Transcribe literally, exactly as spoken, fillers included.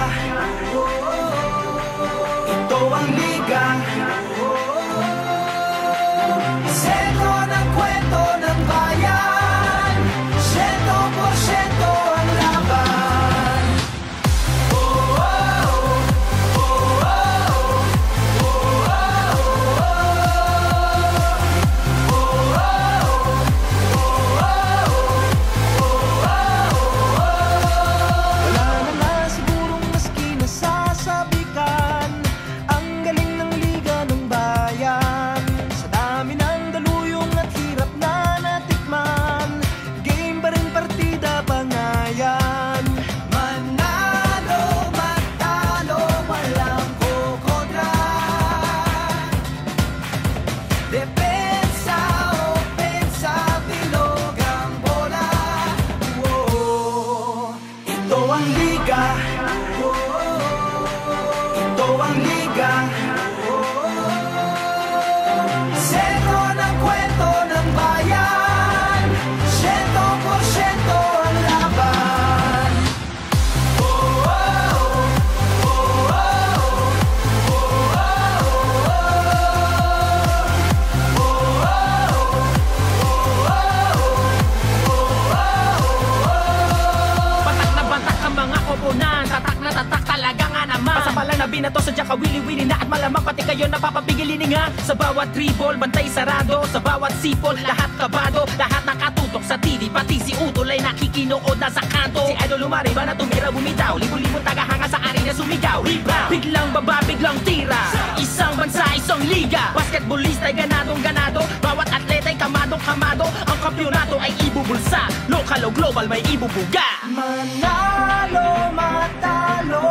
Ito ang liga. Sento ng kwento ng bayan, sento porsyento ang laban. Oh, oh, oh, oh, oh, oh, wala na nga sigurong maski nasasabikan ang galing ng liga ng bayan. Sa dami ng daluyong at hirap na natikman, game pa rin partida bangayan. Manalo, matalo, walang kukontra. Depensa, opensa, bilog ang bola. Oh, ito ang liga. Ito ang liga. Sento ng kwento ng bayan, sento porsyento ang laban. Oh, oh, oh, oh, Batak na batak ang mga koponan, tatak na tatak talaga nga naman. Pasapalang na binato sa dyan kawili-wili na at malamang pati kayo napapapigilin nga. Sa bawat dribble, bantay sarado, sa bawat sipol, lahat kabado, lahat nakatutok sa T V, pati si Utol ay nakikinood na sa kanto. Si Idol Lumari ba na tumira bumitaw, libo-libong tagahanga sa arena sumigaw. Rebound, biglang baba, biglang tira, isang bansa, isang liga. Basketballista ay ganadong ganado, bawat atleta ay kamadong kamado. Ang kampyonato ay ibubulsa, lokal o global may ibubuga. manalo, matalo,